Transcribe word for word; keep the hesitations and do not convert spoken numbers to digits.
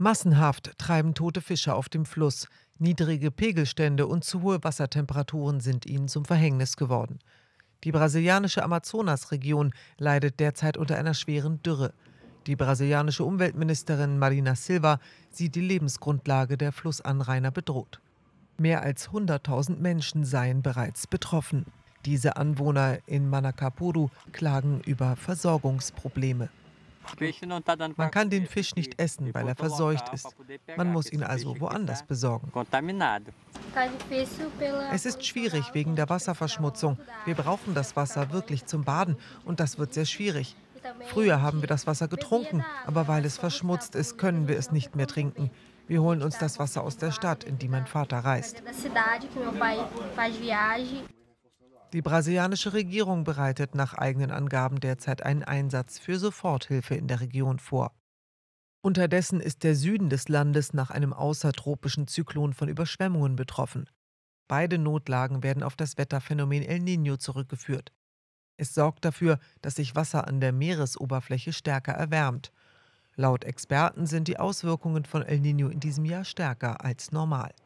Massenhaft treiben tote Fische auf dem Fluss. Niedrige Pegelstände und zu hohe Wassertemperaturen sind ihnen zum Verhängnis geworden. Die brasilianische Amazonasregion leidet derzeit unter einer schweren Dürre. Die brasilianische Umweltministerin Marina Silva sieht die Lebensgrundlage der Flussanrainer bedroht. Mehr als hunderttausend Menschen seien bereits betroffen. Diese Anwohner in Manacapuru klagen über Versorgungsprobleme. Man kann den Fisch nicht essen, weil er verseucht ist. Man muss ihn also woanders besorgen. Es ist schwierig wegen der Wasserverschmutzung. Wir brauchen das Wasser wirklich zum Baden und das wird sehr schwierig. Früher haben wir das Wasser getrunken, aber weil es verschmutzt ist, können wir es nicht mehr trinken. Wir holen uns das Wasser aus der Stadt, in die mein Vater reist. Die brasilianische Regierung bereitet nach eigenen Angaben derzeit einen Einsatz für Soforthilfe in der Region vor. Unterdessen ist der Süden des Landes nach einem außertropischen Zyklon von Überschwemmungen betroffen. Beide Notlagen werden auf das Wetterphänomen El Niño zurückgeführt. Es sorgt dafür, dass sich Wasser an der Meeresoberfläche stärker erwärmt. Laut Experten sind die Auswirkungen von El Niño in diesem Jahr stärker als normal.